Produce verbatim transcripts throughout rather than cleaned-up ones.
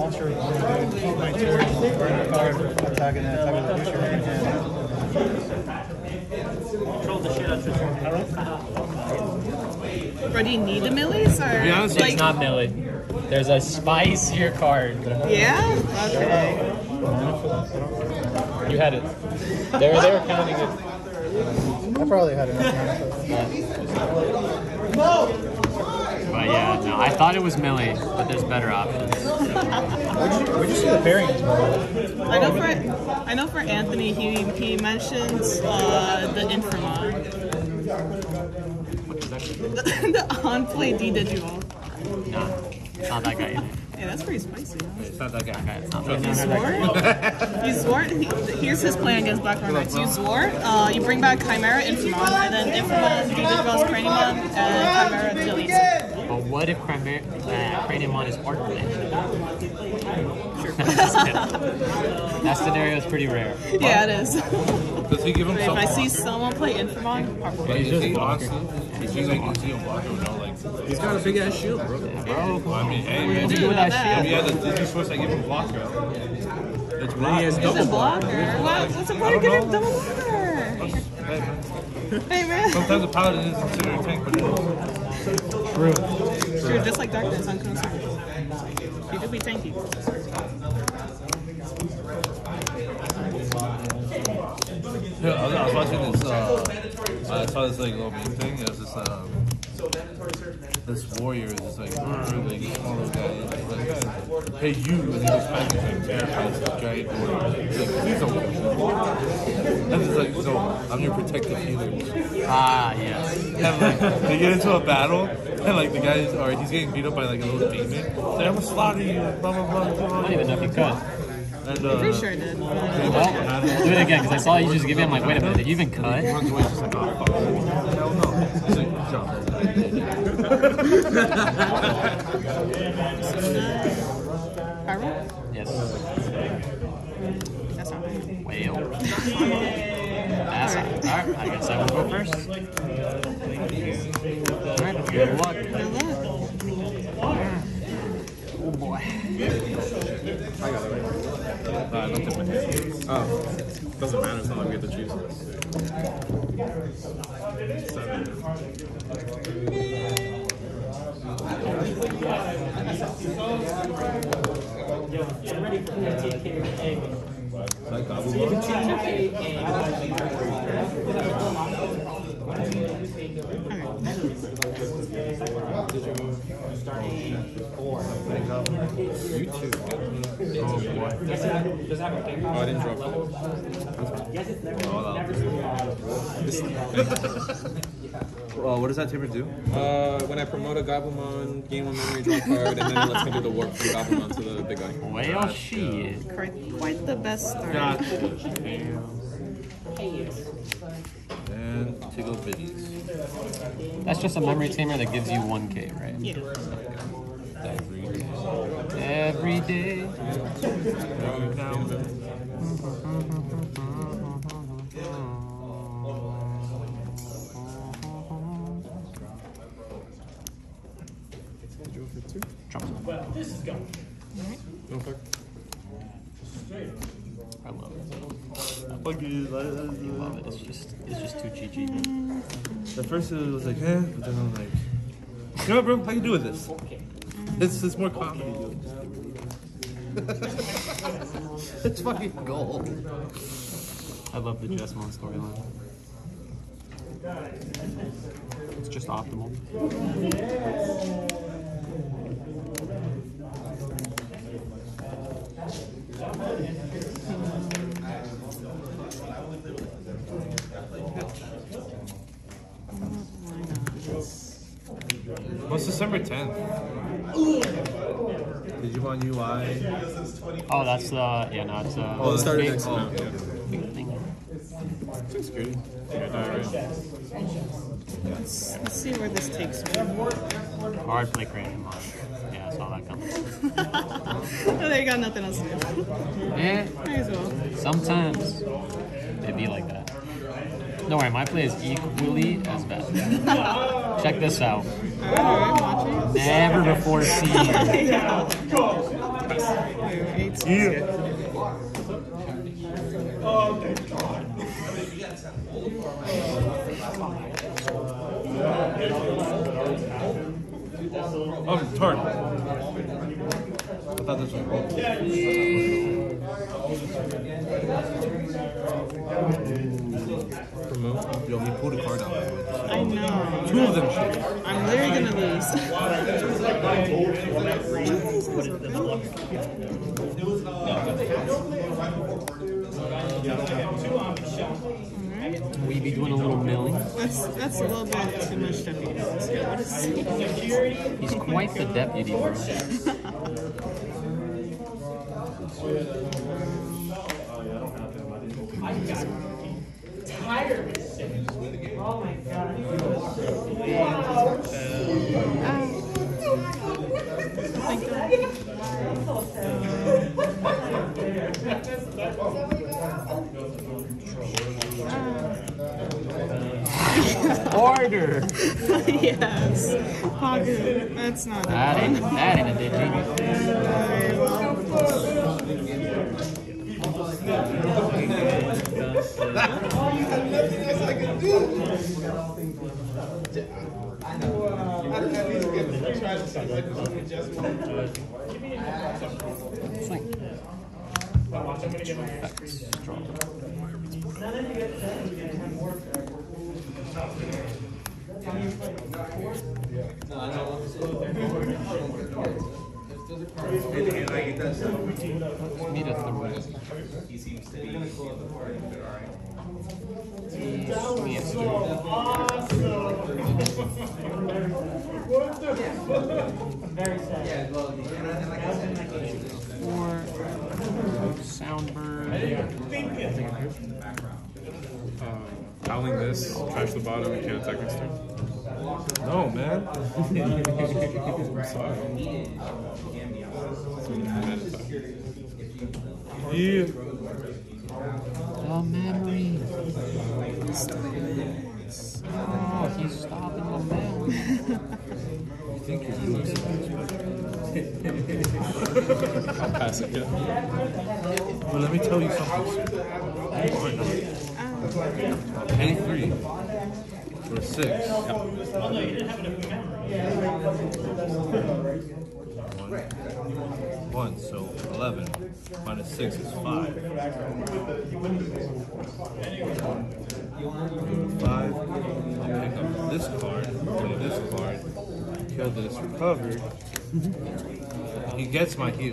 sure what to do. My turn, burn a card, attack and then attack with the future in hand. Control the shit out of your Bro, do you need the millies or? To be honest, like, It's not melee. There's a spicier card. Yeah. Okay. You had it. They were, they were counting it. I probably had enough mana. But yeah, no, I thought it was melee, but there's better options. Where'd you, where'd you see the pairings? I know for I know for Anthony, he he mentions uh, the Infamon. the, the on-play D-Digital. Nah, it's not that guy either. Yeah, that's pretty spicy. It's not that guy. Okay, it's not that You guy. Zwart? You Zwart? He, here's his plan against Black Knights. You Zwart, uh, you bring back Chimera Infamon, and then Infamon D-Digitals Craniumon, and Chimera deletes it. But what if Chimera, uh, Craniumon is Art Play? Sure. That scenario is pretty rare. Yeah, it is. Does he give him If some? I see someone play Infamon, But He's is just he blocking. honestly? Is he like, is he a blocker or no? Like, He's got a big ass shield, bro. Bro, well, I mean, hey, what man, do you if do with that that. he shield? had a Disney Source, I give him blocker. It's Then he has block. he's a blocker. What? What's the point of giving double blocker? Hey, man. Sometimes a paladin is considered a tank, but it is. True. True, just like Darkness on Konosuba. You could be tanky. Yeah, I was, I was watching this. Uh, I saw this like little meme thing. It was this. Um, this warrior is just like, really, like small little guy. He's like, hey you, and he just finds this like terrifying giant warrior. He's like, please don't. And it's like, so I'm your protective healer. Ah, yes. And like they get into a battle, and like the guy is, or he's getting beat up by like a little demon. He's like, I'm gonna slaughter you. Blah blah blah. blah. I don't even know if you could. And uh, Pretty sure it did. Well, do it again, because I saw you just give me. I'm like, wait a minute, did you even cut? he runs away, just like, oh fuck. Hell no. He's like, jump. Pyro? Yes. That's not right. Whale. That's alright. Alright, I guess I will go first. Alright, good luck. Good luck. Oh boy. I got it. Uh, I looked at my hand. Oh, doesn't matter. It's not like we have to choose. Seven. Like, uh, You too. oh boy. Oh, I didn't drop that. Uh, what does that taper do? Uh, when I promote a Goblimon, gain one memory, draw a card, and then it lets me do the warp from Goblimon to the big guy. Whale shit. Quite, quite the best start. And tickle bitties. That's just a memory tamer that gives you one K, right? Yeah. Every day. Every day. Every now and then. No fuck. I love it. Fucking I love it. It's just, it's just too cheechy. At first it was like, eh, but then I'm like, you know what, bro? I can do with this. It's it's more comedy. It's fucking gold. I love the Jessamine storyline. It's just optimal. What's December tenth? Digimon U I. Oh, that's uh, yeah, no, it's uh. Oh, it started big- next month. Yeah. big thing. Security. Let's, let's see where this takes me. Hard play cranium on. Yeah, I saw that coming. Oh, there you got nothing else to do. Yeah, Might as well. sometimes it be like that. Don't worry, my play is equally as bad. Check this out. Alright, I'm watching. Never before seen. I'm turn. I thought this was wrong. Promote. Yo, he pulled a card out. I know. Two of them shit. I'm literally gonna Will you be doing a little milling? lose. That's that's a little bit too much deputy. What is He's quite the deputy, bro. Order. Yes. Hagu. That's not That that. ain't that ain't a digi. Swing. Effects. Draw. Meet at the room. He seems to be the party, but alright. Four. Soundbird. Uh, Howling this, trash the bottom, and can't attack next turn. No, man. I'm sorry. Yeah. The memory. Oh, he's stopping the mail. You think you're losing? I'll pass it, yeah. Well, let me tell you something. You are not. Pay three for six. One. One, so eleven minus six is five. Five. I'll pick up this card, play this card, kill this, recover. He gets my heal.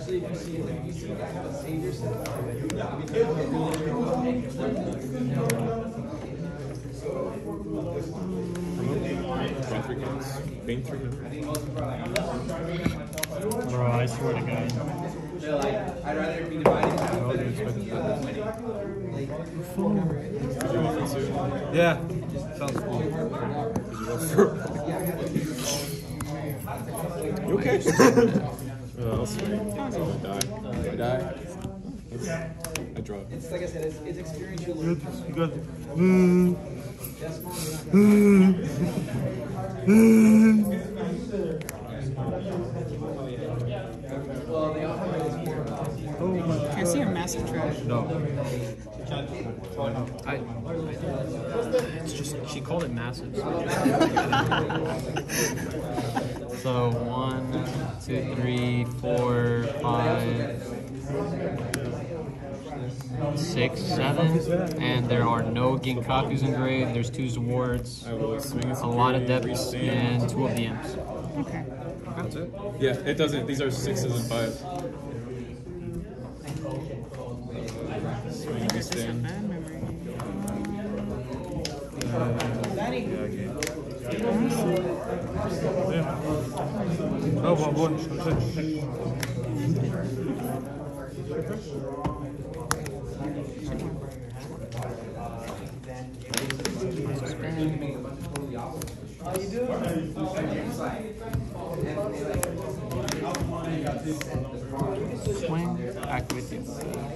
Draw three cards. Bane three hundred. Bro, I swear to God. I'd rather be divided. I wasn't expecting that. Could you offer suit? Yeah, sounds cool. You okay? uh, I'll swing. I die. I die. I draw. It's like I said, it's, it's experiential. You got this. You got this. Mm. Mm. Mm. Well, they offer this I see your massive trash. No. I, it's just, she called it massive. So, one, two, three, four, five, six, seven, and there are no Ginkakus engraved. There's two Zwards, I will swing a lot of depths, and two of the Imps. Okay. That's it. Yeah, it doesn't. These are sixes and five. Swing and stand. Bad memory. Yeah. Oh, one, one. Swing, activate the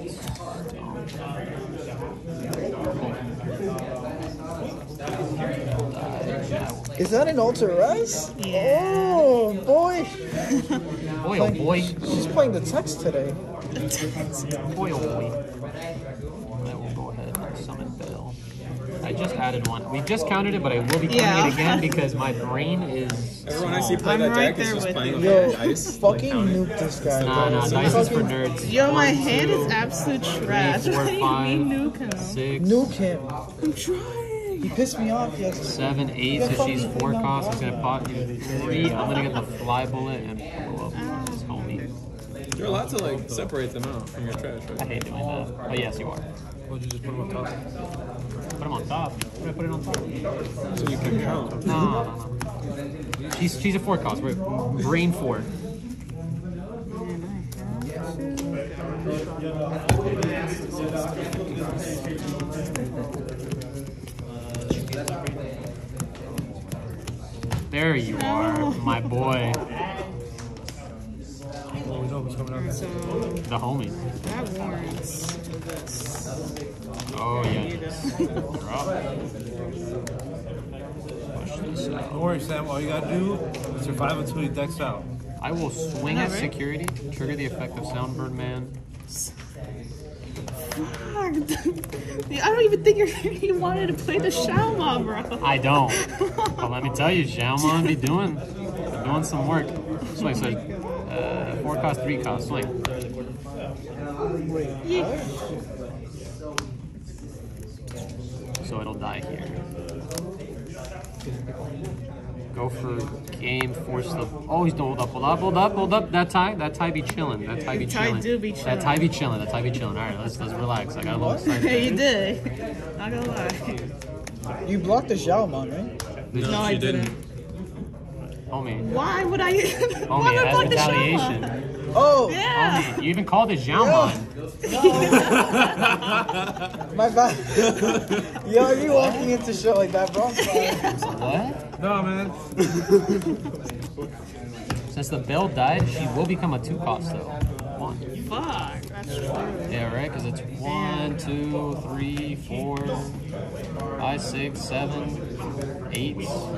Is that an Ultra Res? Yeah. Oh boy! Boy, oh boy. She's playing the text today. Boy, oh boy. I will go ahead and summon Bell. I just added one. We just counted it, but I will be counting Yeah. it again because my brain is. Everyone I see play I'm that right deck is there just with playing you. with Yo, dice. fucking like, count it. nuke this guy. Nah, nah, bro. dice is for Fucking nerds. Yo, my One, hand two, is absolute trash. three, four, What do you five, mean nuke him? six, Nuke him. I'm trying. He pissed me off yesterday. seven, eight. So she's four costs. He's gonna pot you three. I'm gonna get the fly bullet and blow up his homie. You're allowed to like separate them out from your trash, I right? hate doing that. But yes, you are. Why don't you just put them on top? Put him on top. Why did I put it on top? So you can count. No, no, no, no. She's she's a four cost. We're brain four. There you are, my boy. So The homie. that warrants this. Oh yeah. Drop. Push this Don't out. worry, Sam. All you gotta do is survive until he decks out. I will swing Yeah, at right? security, trigger the effect of Soundbird Man. Fuck. I don't even think you're, you wanted to play the Shaolin, bro. I don't. But let me tell you, Xiaomon be doing doing some work. Swing, swing. Uh, four cost, three cost, swing. Yeah. So it'll die here. Go for game, force the. Oh, he's hold up, hold up, hold up, hold up. That tie, that tie be chilling. That tie be Tie chilling. do be That chilling. tie be chilling. That tie be chilling. All right, let's let's relax. I got a little excited. Yeah, you did. Not gonna lie. You blocked the Xiaomon, right? No, I she didn't. Homie, Why would I? Why homie, would I that's block the retaliation. Shaolin? Oh, Yeah. Homie, you even called it Xiaomon. my bad. Yo, are you walking into shit like that, bro? I'm sorry. What? No, man. Since the bell died, she will become a two cost though. One. Fuck. That's true. Yeah, right? Because it's one, two, three, four, five, six, seven, eight,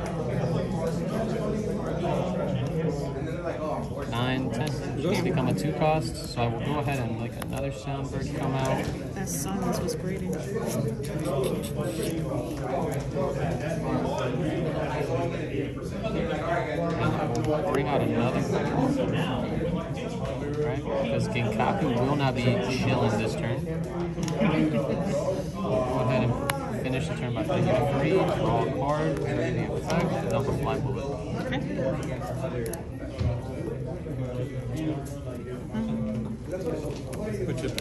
nine, ten. It's become a two cost, so I will go ahead and let another Soundbird come out. That silence was grating. And we'll bring out another. Right? Because Genkaku will not be chilling this turn. Go ahead and finish the turn by picking a free, draw a card, trigger the effect, dump a fly bullet. Which is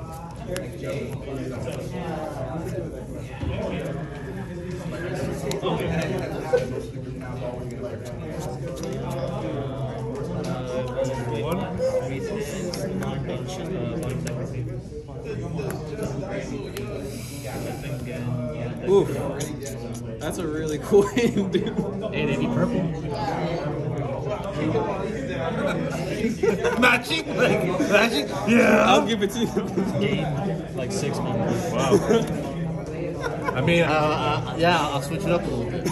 Oof. That's a really cool name, dude. Hey, they be purple. Matching? Like, matching? Yeah. I'll give it to you. Game like six months. Wow. I mean, uh, uh, yeah, I'll switch it up a little bit.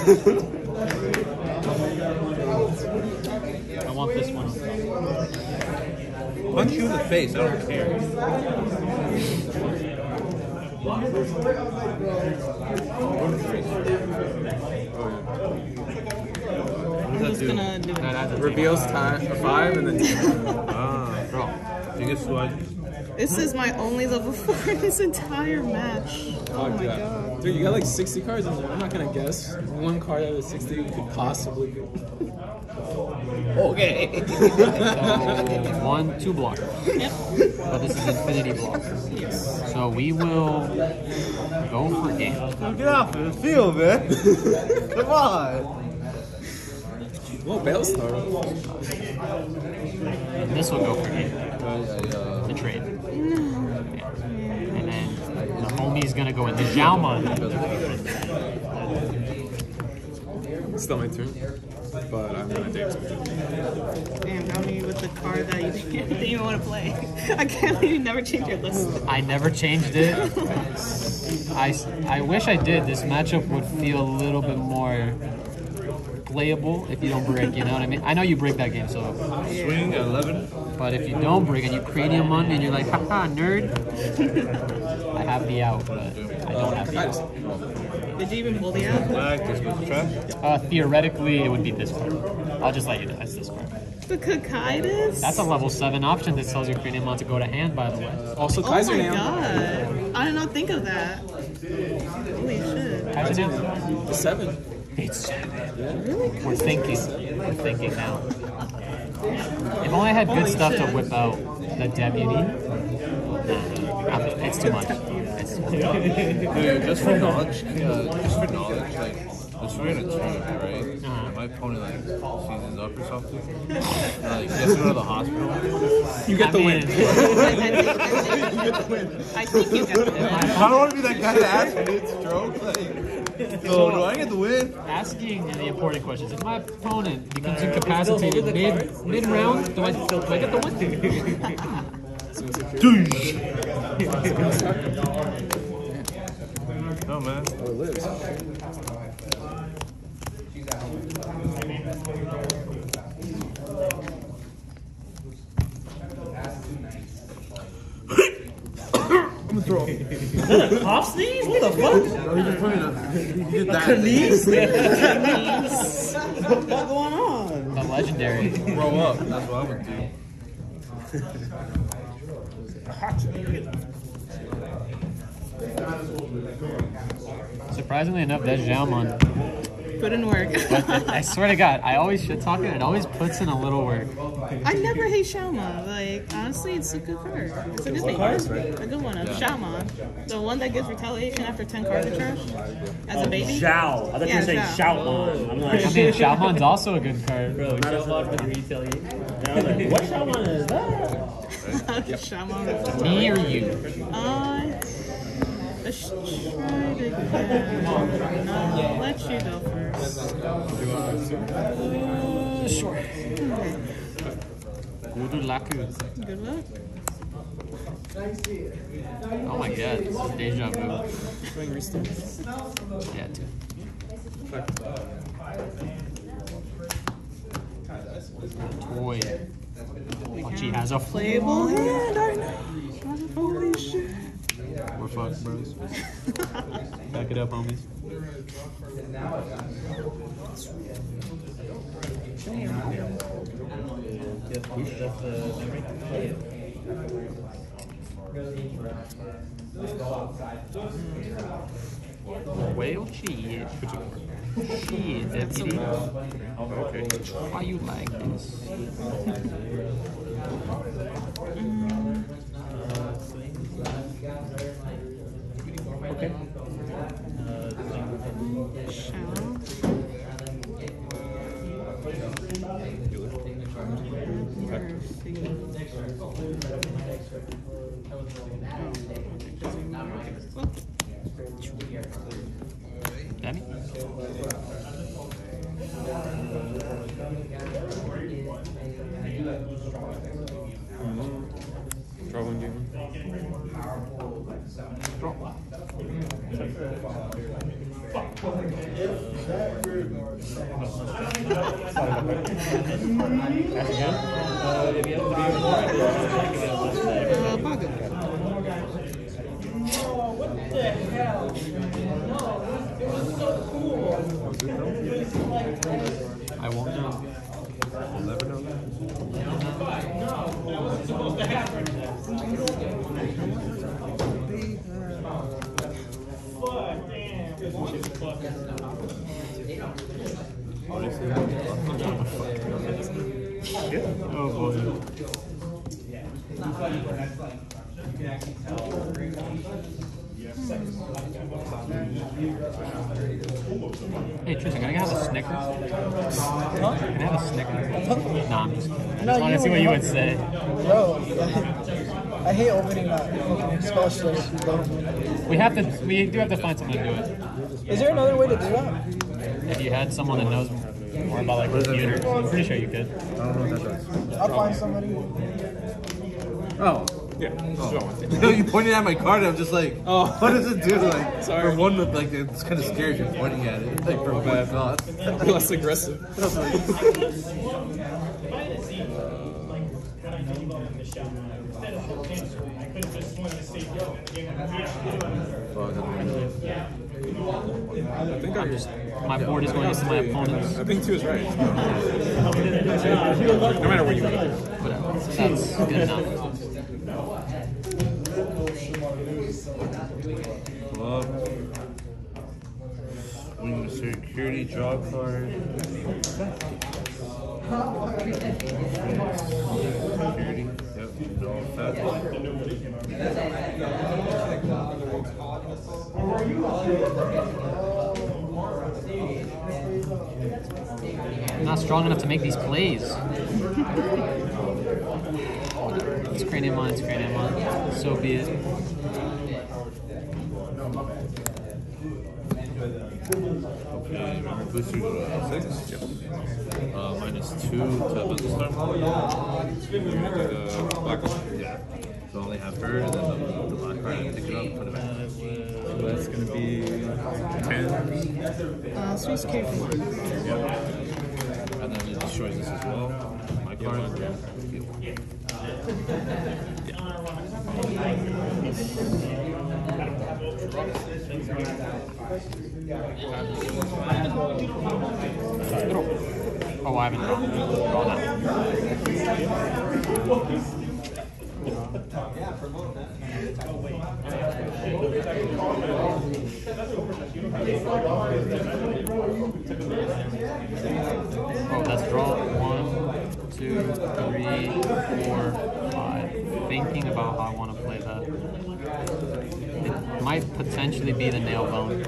I want this one. Punch you in the face, I don't care. I'm just gonna do That it. adds a Reveals time a five and then Ah, Bro, you get swag. This is my only level four in this entire match. Oh my god. Dude, you got like sixty cards in there. I'm not gonna guess. One card out of sixty could possibly be. Okay. so one, two blocker. Yep. But this is infinity blocker. So we will go for game. Get off the field, man. Come on. Well, Bellstar. And this will go for game. The trade. Yeah. And then the homie's gonna go in. The Xiaomon. Still my turn. But I'm gonna dance with you. Damn, got me with the card that you didn't even want to play. I can't believe you never change your list. I never changed it. I, I wish I did. This matchup would feel a little bit more playable if you don't break, you know what I mean? I know you break that game, so Swing at eleven. But if you don't bring it, you cranium on me and you're like, haha, nerd. I have the out, but I don't have the out. Did you even pull the out? Black, this goes trash. Uh, theoretically, it would be this card. I'll just let you know. It's this card. The Cocytus? That's a level seven option that tells your cranium on to go to hand, by the way. Also, Oh Kaiser my Nam. god. I did not think of that. Holy shit. Kaiser Nam. The seven. It's seven. Really? We're thinking. We're thinking now. If only I had good Holy stuff shit. to whip out the deputy. Nah, it's too much. It's too much. Dude, just for knowledge, uh, just for knowledge, like, let's we're in a tournament, right? Uh-huh. And my opponent, like, seasons up or something. And, like, he has to go to the hospital. You get I the mean, win. I think you get the win. I don't want to be that guy that asks me it's stroke. Like, so do I get the win? Asking the important questions. If my opponent becomes incapacitated mid mid round, do I still do I get the win? No, man. Oh, it lives. I'm gonna throw up. Cough sneeze? What the fuck? No, he just put me in a, he did that. Sneeze? What's going on? The legendary. Throw up. That's what I would do. Surprisingly enough, that Xiaomon. Put in work. But I swear to God, I always shit talk it. It always puts in a little work. I never hate Shaoma. Like, honestly, it's a good card. It's a good thing. A good one. Of Shaoma. The one that gives retaliation after ten card trash as a baby. Zhao. I thought you Yeah, were saying Zhao. Shoutmon. I'm like, I mean, Xiaomon's also a good card. bro, Shoutmon for the retailing. And I was like, what Shoutmon is that? Shaoma. Me or you? Uh, let's try it again. No, I'll let you go first. Uh, sure. Good luck. Good luck. Oh my God, this is deja vu. Swing restart. Yeah, too. Toy. Punchy has a Playable hand, I know. Holy shit. We're fucked, bros. Back it up, homies. Well, shit. Shit, deputy. Okay. Why you like this? Okay. Danny? Draw one, game Uh, Baga. I won't know. We'll never know that. Oh boy. Hey Tristan, can I have a Snickers? Can I have a Snickers? Nah, I'm just kidding. I No, just want to you see what you want- would say. Bro, I hate opening that fucking spell slip. We have to. We do have to find someone to do it. Is there another way to do that? If you had someone that knows more about like computers, I'm pretty sure you could. I don't know what that does. I'll find somebody. Oh. Yeah. No, you pointed at my card and I'm just like, Oh. what does it do? Like, Sorry. for one, like, it's kind of scary if you're pointing at it. Like, for one bad. cost. Less aggressive. I think I'm just. My board is going into my opponent's. I think two is right. No matter where you go. Whatever. That's good enough. Club. Wing the security draw card. Security. Yep. No effect. I'm not strong enough to make these plays. It's cranium on, it's cranium on. So be it. Okay, remember booster to uh, six? Yep. Uh, minus two to business start model. The black one. Yeah. So only have her and then the, the black card and pick it up and put it back. So that's gonna be ten. Uh, three security for one. And then it destroys this as well. My card. Yeah. Oh, I haven't drawn. Draw that. Oh, that's draw. One, two, three, four, five. Thinking about how I want to play that. It might potentially be the nail bone.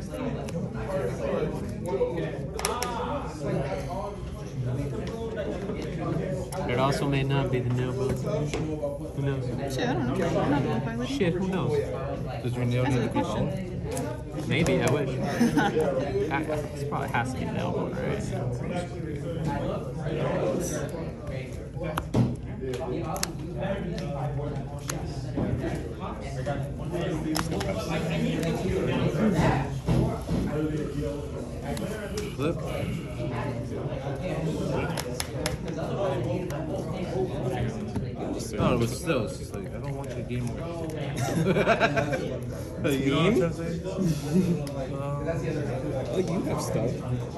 But it also may not be the nail bone. Who knows? Shit, I don't know. I'm not gonna play with Shit, who knows? Does your nail need to be long? Maybe, I wish. I, this probably has to be nail bone, right? Flip. No, but still, it's just like, I don't want your game work. You know what I'm trying to say? Oh, you have stuff.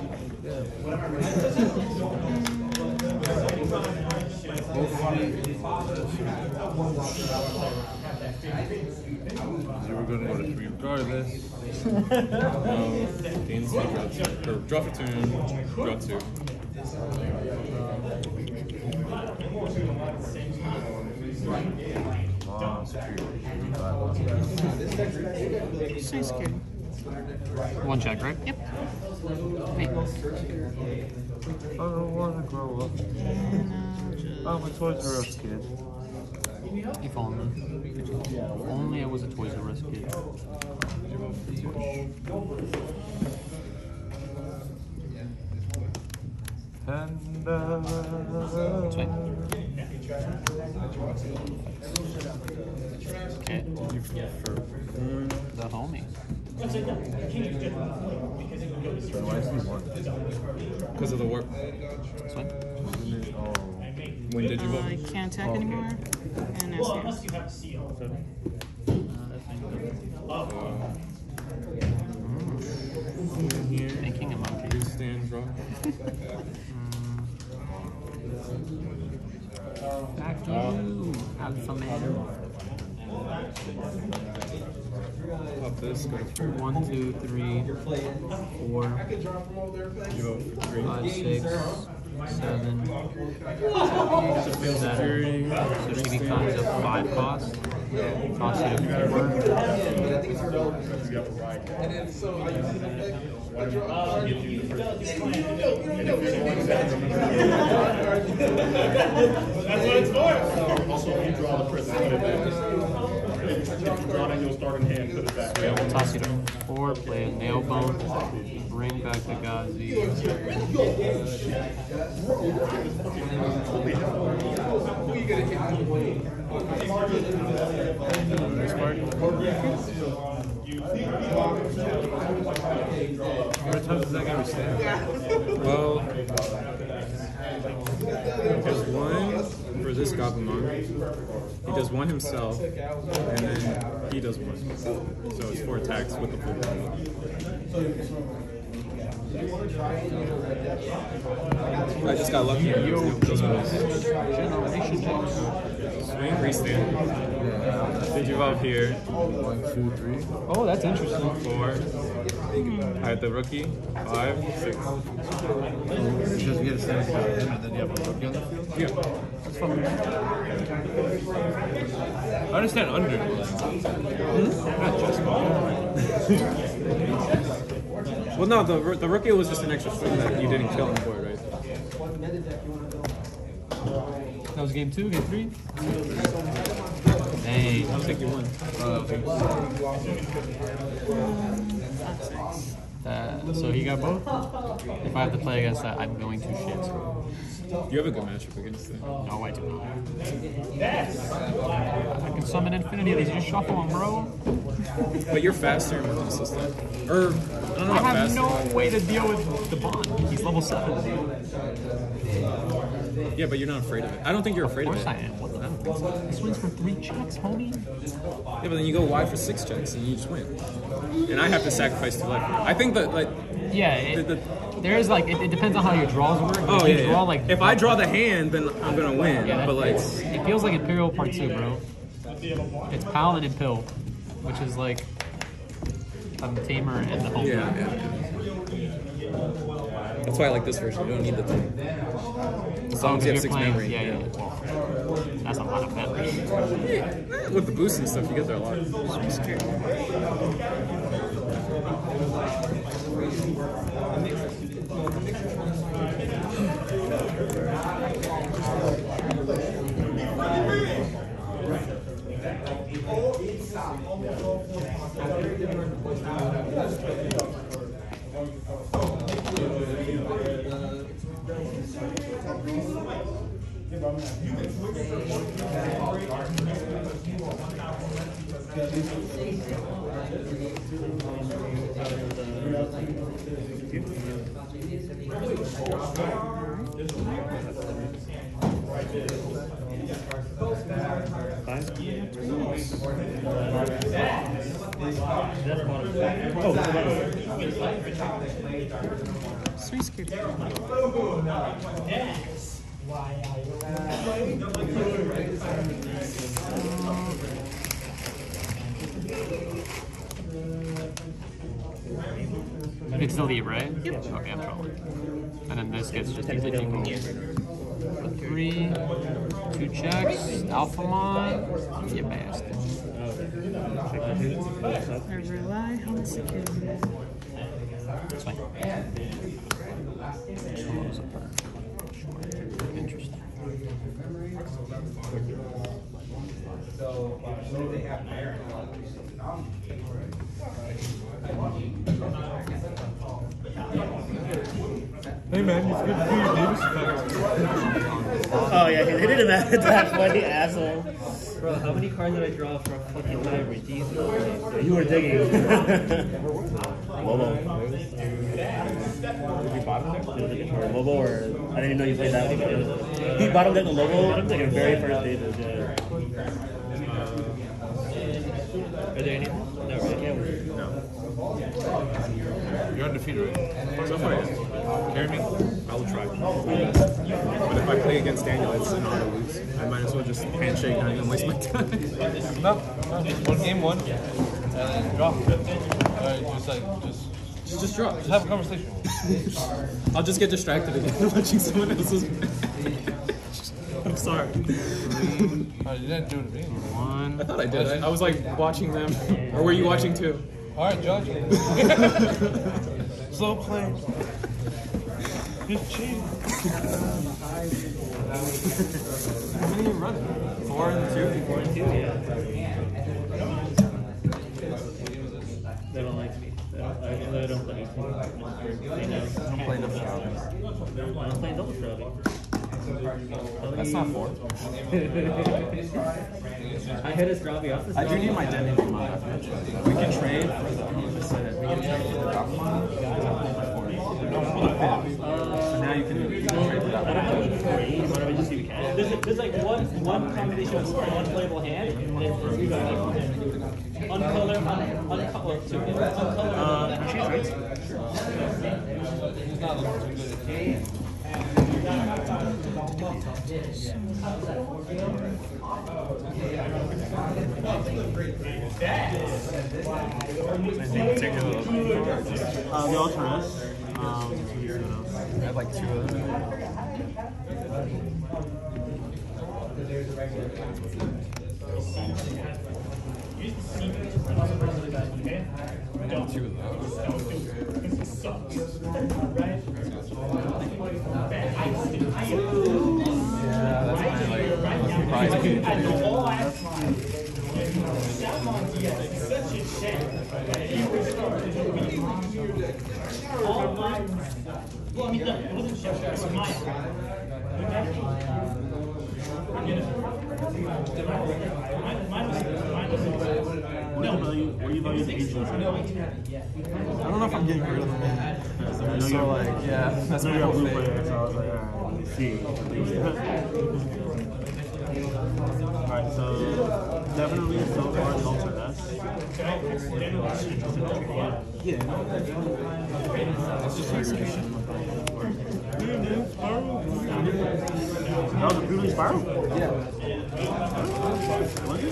You were going to go to three regardless. Um, gains me draw two. Or draw for turn, draw two. Ah, security. three security. One check, right? Yep. Hey. I don't want to grow up. I'm a Toys R Us kid. If only. If only I was a Toys R Us kid. And uh, Swing. Okay. The homie. why is he one? Because of the warp. Swing. Oh. When did you Uh, I vote? can't attack anymore. And S yes. Here. Thinking about Big it. stand draw. Back to you, Alpha Man. Pop this, go to three. One, two, three, four, You vote for three. five, six, seven. Security. So she becomes a five cost. Toss it to four. That's what it's for. Also, if you draw the prison, put it back. If you draw it, you'll start in hand, put it back. Yeah, we'll toss you to four, play a nail bone, bring back the Gazi. How many times does that guy withstand? Well, just one, for this Gabumon, he does one himself, and then he does one. So it's four attacks with the full combo. I just got lucky. Those moves. Swing, restand. Digivolve here. One, two, three. Oh, that's interesting. Four. I had the rookie. Five, six. Just get a sense of him, and then you have a rookie on the field. Yeah. That's fun. I understand under. Not just Well, no, the the rookie was just an extra swing that you didn't kill on the board, right? That was game two, game three? Hey. I don't think you won. Uh, okay. Uh, so he got both? If I have to play against that, I'm going to shit. You have a good matchup against them. No, I do not. I can summon infinity of these. You just shuffle them, bro. But you're faster and more consistent. Or, I don't know I about have faster. no way to deal with the bond. He's level seven. Yeah, but you're not afraid of it. I don't think you're afraid Of of, course it. I am. What the hell? This wins for three checks, homie. Yeah, but then you go wide for six checks and you just win. And I have to sacrifice two life. I think that, like, Yeah, it, the, the, there is like, it, it depends on how your draws work. oh, if you yeah, draw, yeah. like, If I draw the hand, then I'm gonna win. yeah, that, but, like, it's- it feels like Imperial Part two, bro. It's Pal and Impil, which is like a tamer and the home. yeah, yeah. That's why I like this version. You don't need the thing. As long as you have six playing, memory. Yeah, yeah. Well, that's a lot of memory. Yeah, with the boost and stuff, you get there a lot. Sweet scoop. It's the lead, right? Yep. Okay, I'm trolling. And then this gets just easily taken. Three, two checks, Alphamon, you bastard. I rely on security. That's fine. Interesting. Hey man, it's good to see you, Davis. Oh yeah, he did it in that, that funny asshole. Bro, how many cards did I draw for a fucking library? Jesus. You were digging. Lobo. Did you bottom deck? Or Lobo, or I didn't even know you played that. He bottom decked the Lobo. Bottom deck Your is very very first Davis. Yeah. Are there any? No, right? Yeah, we're- You're undefeated, right? So far, yeah. Carry me. I will try. But if I play against Daniel, it's an auto lose. I might as well just handshake, not even waste my time. No, no. One game, one, and then drop. Alright, just like, just, Just, just drop. just have a conversation. I'll just get distracted again watching someone else's match. I'm sorry. Alright, you didn't do it to me. One. I thought I did. I, I was like watching them. Or were you watching too? Alright, Judge. Slow play. You're cheating. How many are you running? Four and two? Four and two, yeah. They don't like me. They don't, I, they don't like me. They know. I don't play enough Shrouding. I don't play double shrouding. That's not four. I hit a Stravi off the I do need my Denny from my We can trade for the opposite. We can trade for the Gabumon. Guys, I play my four. So now you can, you can trade for that I don't have a three. Why don't we just do cash? There's, there's like one one combination of one playable hand, and then three like uncolor, un, uncolor, well, two, uncolor. Uh, can I change rates? He's not looking too good. Uh, the Ultras. Um, I have like two of them. Two of Yeah, that's my like prize page. what do you value? What do you value the angels? I don't know if I'm getting rid of them. I know So you're like, yeah, that's I my know you're a whole blue thing. player, so I was like, alright, let's see. Alright, so definitely so far the Ultra S. Yeah. That's just like That was a pre-release Spiral? yeah. Was it?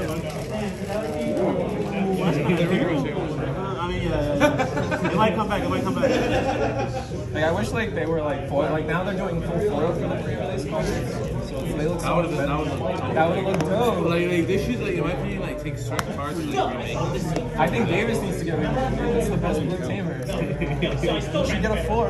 I mean, yeah, yeah, yeah. It might come back, it might come back. Like I wish like they were like foil. Like now they're doing full foil for the pre-release cards. So they look That so would have better. that would have looked That would have looked dope. like, like they should, like, in my opinion, like take certain cards and like remake them. I think Davis needs to get rid of it. That's the best blue tamer. You should get a four.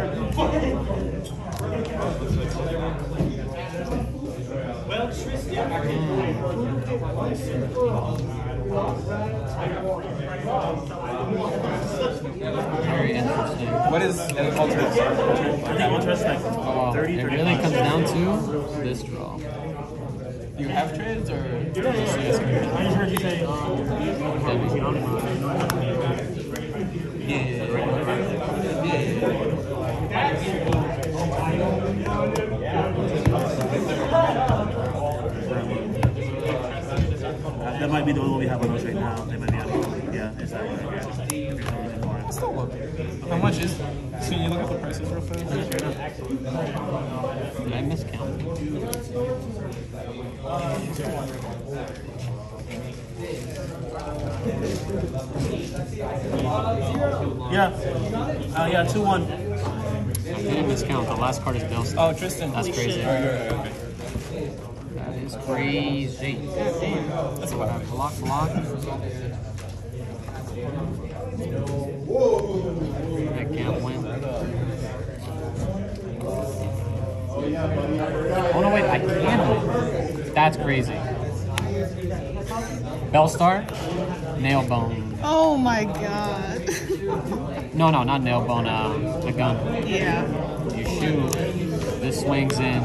Very interesting. What is an Ultra? I think Ultra's like Oh, thirty, it thirty-five. really comes down to this draw. Do you have trades or? I just heard you say, um, Yeah. that might be the one we have on us right now. They might be out of yeah, exactly. Still look. How much is? Can you look at the prices real fast? Did I miscount? Yeah. Uh, yeah, two one. I didn't miscount. The last card is Bellstar. Oh, Tristan. That's crazy. That is crazy. That's what happened. Block, block. I can't win. Oh no, wait, I can win. That's crazy. Bellstar, Nailbone. Oh my god. No, no, not Nailbone, uh, the gun. Yeah. You shoot, this swings in.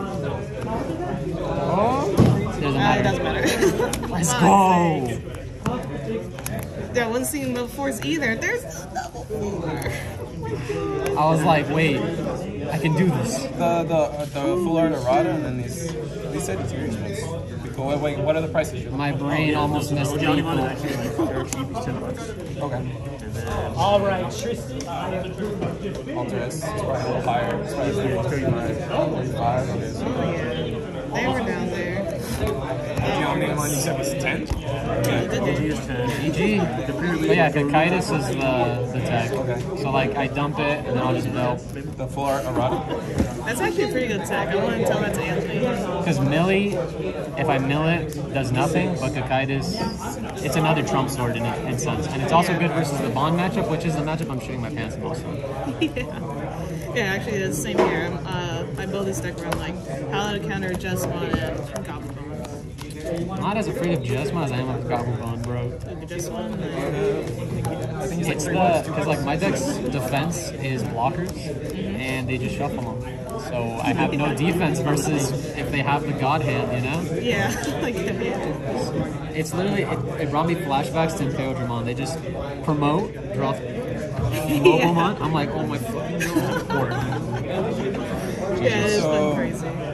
Oh, doesn't Uh, it doesn't matter. matter. Let's Ah, go. sick. Yeah, I wasn't seeing the fours either. There's no double four. I was like, wait, I can do this. The the uh, the full art errata and then these these said it's very expensive. Wait, wait, what are the prices? My brain almost missed The Johnny one is people. actually like dirt cheap. It's ten bucks. Okay. And then All right, Tristan. Ultra S, it's probably a little higher. It's probably thirty-five. thirty-five. Okay, so They were down there. the only one you said was ten? O G is ten. G G. But yeah, Kakaitis is the, the tech. So like, I dump it, and then I'll just milk. The full art errata? That's actually a pretty good tech. I want to tell that to Anthony. Because Millie, if I mill it, does nothing, but Kakaitis, it's another Trump sword in, in sense. And it's also good versus the Bond matchup, which is the matchup I'm shooting my pants in also. Yeah. Yeah, actually, it's the same here. Uh, I build this deck around like how to counter Jesmon and Gobble Bones. I'm not as afraid of Jesma as I am of Gobblebone, bro. Jesmon, uh, It's the, because like my deck's defense is blockers, and they just shuffle them. So I have no defense versus if they have the God hand, you know? yeah, like yeah. It's literally, it, it brought me flashbacks to Imperial Dramon. They just promote, draw, Mobile Mon. I'm like, oh my fucking god. Yeah, it's So- been crazy.